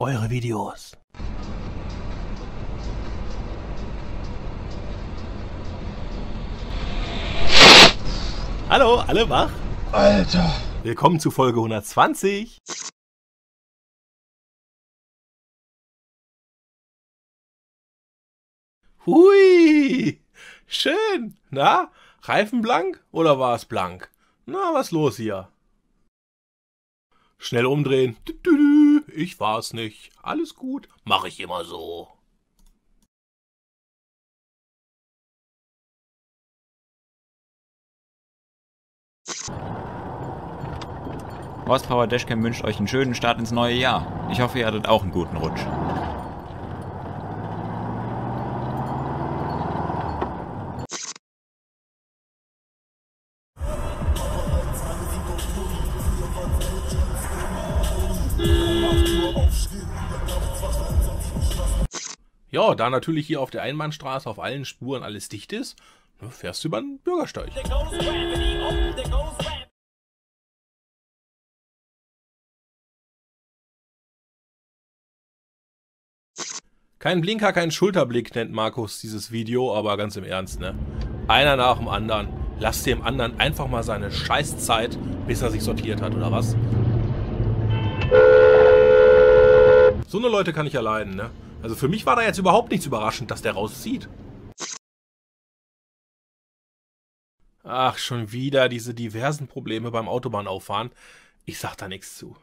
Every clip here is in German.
eure Videos. Hallo, alle wach? Alter! Willkommen zu Folge 120. Hui! Schön! Na, Reifen blank oder war es blank? Na, was los hier? Schnell umdrehen. Ich war's nicht. Alles gut. Mach ich immer so. Horsepower Dashcam wünscht euch einen schönen Start ins neue Jahr. Ich hoffe, ihr hattet auch einen guten Rutsch. Ja, da natürlich hier auf der Einbahnstraße auf allen Spuren alles dicht ist, fährst du über den Bürgersteig. Kein Blinker, kein Schulterblick nennt Markus dieses Video, aber ganz im Ernst, ne? Einer nach dem anderen. Lass dem anderen einfach mal seine Scheißzeit, bis er sich sortiert hat, oder was? So eine Leute kann ich ja leiden, ne? Also für mich war da jetzt überhaupt nichts überraschend, dass der rauszieht. Ach, schon wieder diese diversen Probleme beim Autobahnauffahren. Ich sag da nichts zu.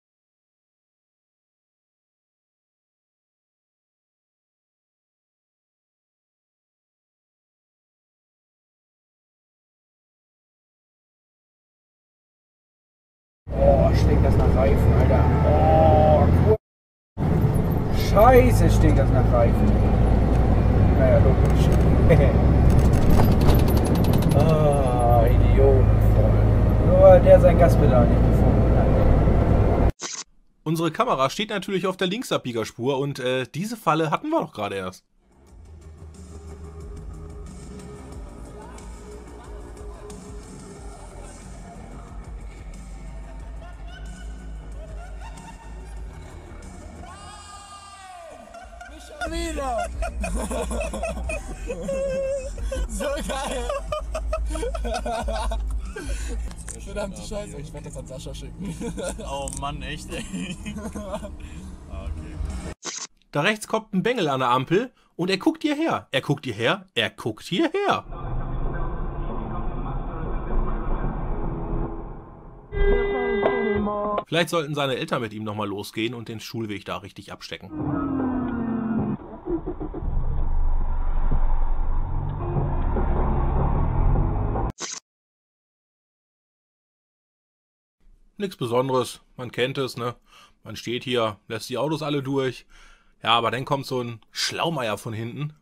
Oh, stinkt das nach Reifen, Alter. Oh, Scheiße, stinkt das nach Reifen. Naja, logisch. Ah, idiotenvoll. Nur weil der sein Gaspedal nicht gefunden hat. Unsere Kamera steht natürlich auf der Linksabbiegerspur und diese Falle hatten wir doch gerade erst. Wieder. So geil. Verdammte Scheiße, ich werde das an Sascha schicken. Oh Mann, echt, ey. Okay. Da rechts kommt ein Bengel an der Ampel und er guckt hierher. Er guckt hierher. Er guckt hierher. Vielleicht sollten seine Eltern mit ihm nochmal losgehen und den Schulweg da richtig abstecken. Nichts Besonderes, man kennt es, ne? Man steht hier, lässt die Autos alle durch. Ja, aber dann kommt so ein Schlaumeier von hinten.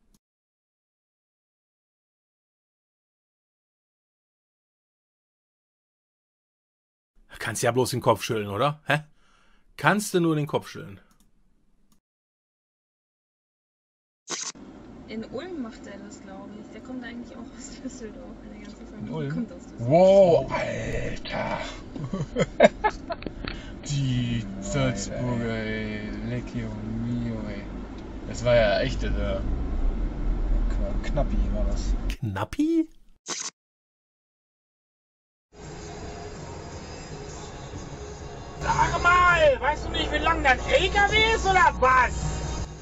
Kannst ja bloß den Kopf schütteln, oder? Hä? Kannst du nur den Kopf schütteln. In Ulm macht er das, glaube ich. Der kommt eigentlich auch aus Düsseldorf. Eine ganze Familie Ulm? kommt aus Düsseldorf. Wow, Alter. Die Salzburger, ey. Lecchio mio, ey. Das war ja echt, Knappi war das. Knappi? Sag mal, weißt du nicht, wie lang das LKW ist oder was?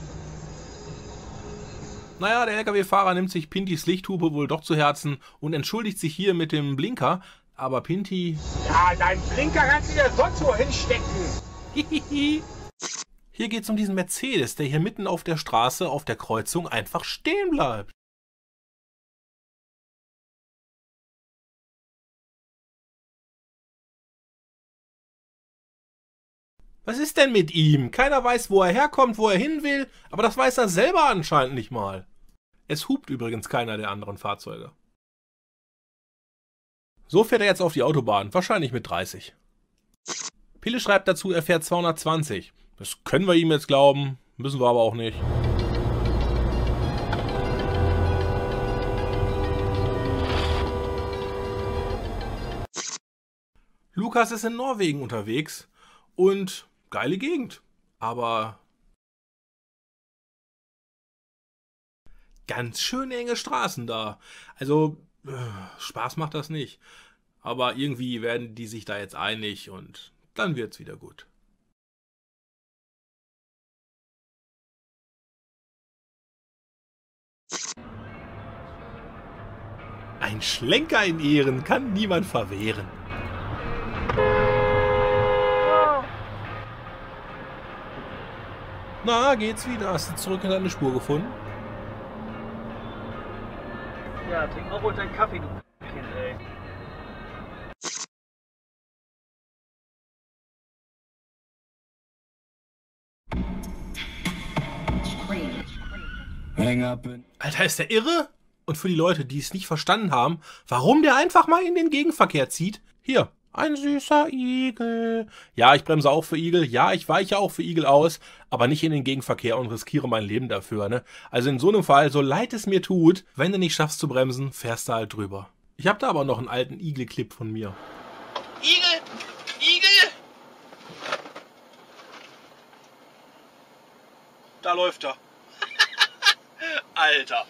Naja, der LKW-Fahrer nimmt sich Pintys Lichthupe wohl doch zu Herzen und entschuldigt sich hier mit dem Blinker. Aber Pinty... Ja, dein Blinker kannst du dir sonst wo hinstecken. Hier geht's um diesen Mercedes, der hier mitten auf der Straße, auf der Kreuzung einfach stehen bleibt. Was ist denn mit ihm? Keiner weiß, wo er herkommt, wo er hin will, aber das weiß er selber anscheinend nicht mal. Es hupt übrigens keiner der anderen Fahrzeuge. So fährt er jetzt auf die Autobahn, wahrscheinlich mit 30. Pille schreibt dazu, er fährt 220. Das können wir ihm jetzt glauben, müssen wir aber auch nicht. Lukas ist in Norwegen unterwegs und geile Gegend. aber ganz schön enge Straßen da. Also, Spaß macht das nicht. Aber irgendwie werden die sich da jetzt einig und dann wird's wieder gut. Ein Schlenker in Ehren kann niemand verwehren. Na, geht's wieder? Hast du zurück in deine Spur gefunden? Ja, trink auch wohl deinen Kaffee, du Kind, ey. Alter, ist der irre? Und für die Leute, die es nicht verstanden haben, warum der einfach mal in den Gegenverkehr zieht. Hier, ein süßer Igel. Ja, ich bremse auch für Igel. Ja, ich weiche auch für Igel aus, aber nicht in den Gegenverkehr und riskiere mein Leben dafür, ne? Also in so einem Fall, so leid es mir tut, wenn du nicht schaffst zu bremsen, fährst du halt drüber. Ich habe da aber noch einen alten Igel-Clip von mir. Igel! Igel! Da läuft er. Alter.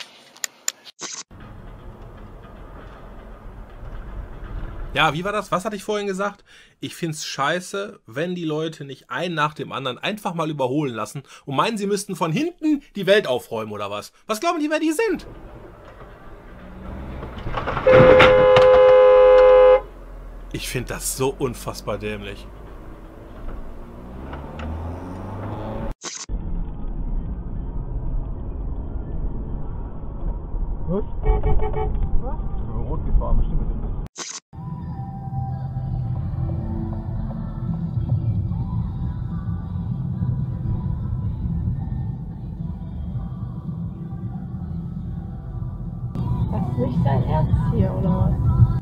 Ja, wie war das? Was hatte ich vorhin gesagt? Ich find's scheiße, wenn die Leute nicht einen nach dem anderen einfach mal überholen lassen und meinen, sie müssten von hinten die Welt aufräumen oder was. Was glauben die, wer die sind? Ich finde das so unfassbar dämlich. Was? Ich bin rot gefahren, bestimmt mit dem. Das ist nicht dein Ernst hier, oder was?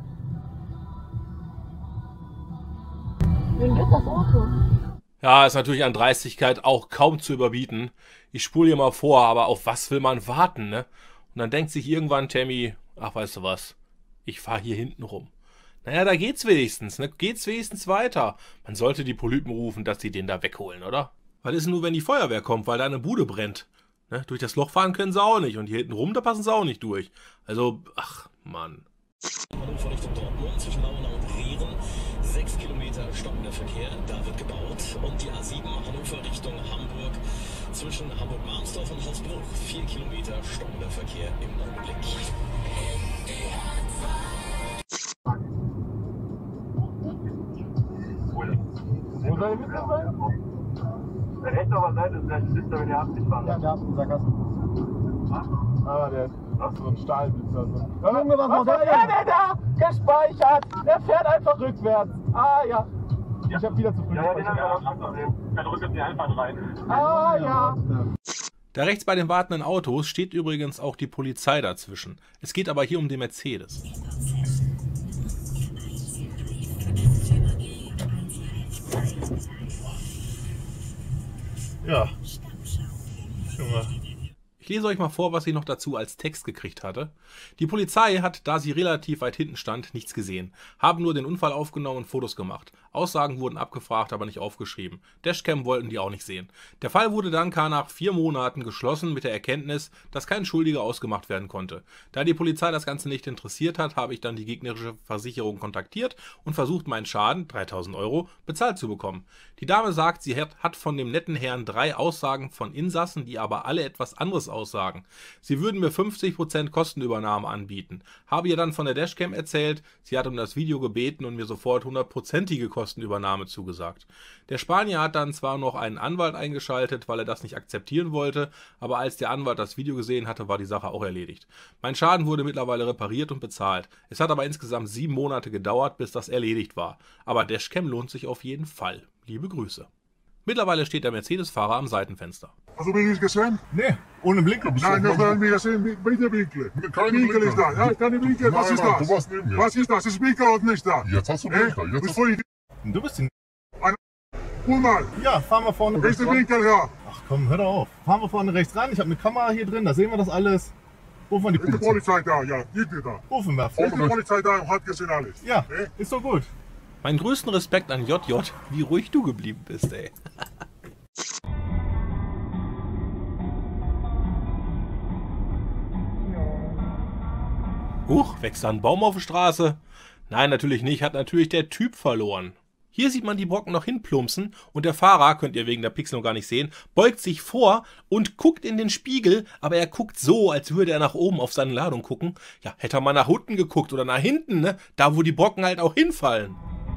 Wen geht das Auto? Ja, ist natürlich an Dreistigkeit auch kaum zu überbieten. Ich spule hier mal vor, aber auf was will man warten, ne? Und dann denkt sich irgendwann Tammy, ach, weißt du was, ich fahre hier hinten rum. Naja, da geht's wenigstens, ne? Geht's wenigstens weiter. Man sollte die Polypen rufen, dass sie den da wegholen, oder? Was ist denn nur, wenn die Feuerwehr kommt, weil da eine Bude brennt? Ne? Durch das Loch fahren können sie auch nicht. Und hier hinten rum, da passen sie auch nicht durch. Also, ach, Mann. Hannover Richtung Dortmund zwischen Launau und Rehren. 6 Kilometer stockender Verkehr, da wird gebaut. Und die A7 Hannover Richtung Hamburg zwischen Hamburg-Marmsdorf und Holzbruch. 4 Kilometer stockender Verkehr im Augenblick. Wo soll ich mit sein? Rechts auf der Seite ist der Schlitzer, wenn ihr abgefahren. Ja, der hat einen Sackgassen. Ah, der ist so ein Stahlblitzer. Junge, was macht der da? Gespeichert! Der fährt einfach rückwärts. Ah, ja. Ich hab wieder zu früh Ja, den haben wir auch schon gesehen. Der drückt jetzt die Einfahrt rein. Ah, ja. Da rechts bei den wartenden Autos steht übrigens auch die Polizei dazwischen. Es geht aber hier um den Mercedes. Ja. Junge. Ich lese euch mal vor, was ich noch dazu als Text gekriegt hatte. Die Polizei hat, da sie relativ weit hinten stand, nichts gesehen. Haben nur den Unfall aufgenommen und Fotos gemacht. Aussagen wurden abgefragt, aber nicht aufgeschrieben. Dashcam wollten die auch nicht sehen. Der Fall wurde dann nach 4 Monaten geschlossen mit der Erkenntnis, dass kein Schuldiger ausgemacht werden konnte. Da die Polizei das Ganze nicht interessiert hat, habe ich dann die gegnerische Versicherung kontaktiert und versucht, meinen Schaden, 3.000 €, bezahlt zu bekommen. Die Dame sagt, sie hat von dem netten Herrn 3 Aussagen von Insassen, die aber alle etwas anderes aussagen. Sie würden mir 50% Kostenübernahme anbieten. Habe ihr dann von der Dashcam erzählt, sie hat um das Video gebeten und mir sofort 100%ige Kostenübernahme zugesagt. Der Spanier hat dann zwar noch einen Anwalt eingeschaltet, weil er das nicht akzeptieren wollte, aber als der Anwalt das Video gesehen hatte, war die Sache auch erledigt. Mein Schaden wurde mittlerweile repariert und bezahlt. Es hat aber insgesamt 7 Monate gedauert, bis das erledigt war. Aber Dashcam lohnt sich auf jeden Fall. Liebe Grüße. Mittlerweile steht der Mercedes-Fahrer am Seitenfenster. Hast du mich gesehen? Nee, ohne Blinker bist du. Nein, das haben wir gesehen, bitte Winkel. Keine Winkel ist da. Ja, keine Winkel. Was ist das? Du warst neben mir. Was ist das? Ist Winkel oder nicht da? Jetzt hast du Blinker. Jetzt hast Du bist ein... Hol mal. Ja, fahren wir vorne rechts Richte ran. Winkel her. Ach komm, hör doch auf. Fahren wir vorne rechts ran. Ich habe eine Kamera hier drin, da sehen wir das alles. Rufen wir die Ist die Polizei. Polizei da? Ja, bitte da. Rufen wir. Ist die Polizei da und hat gesehen alles. Ja, ist doch gut. Meinen größten Respekt an JJ, wie ruhig du geblieben bist, ey. Huch, wächst da ein Baum auf der Straße? Nein, natürlich nicht, hat natürlich der Typ verloren. Hier sieht man die Brocken noch hinplumpsen und der Fahrer, könnt ihr wegen der Pixel noch gar nicht sehen, beugt sich vor und guckt in den Spiegel, aber er guckt so, als würde er nach oben auf seine Ladung gucken. Ja, hätte er mal nach unten geguckt oder nach hinten, ne? Da wo die Brocken halt auch hinfallen.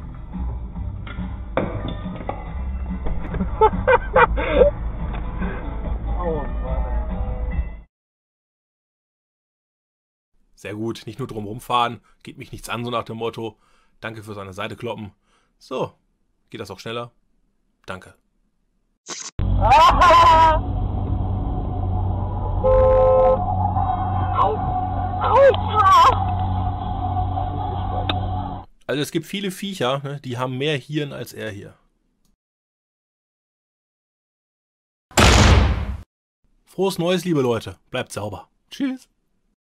Oh Mann. Sehr gut, nicht nur drumherum fahren, geht mich nichts an, so nach dem Motto. Danke fürs an der Seite kloppen. So, geht das auch schneller? Danke. Also es gibt viele Viecher, ne, die haben mehr Hirn als er hier. Frohes Neues, liebe Leute. Bleibt sauber. Tschüss.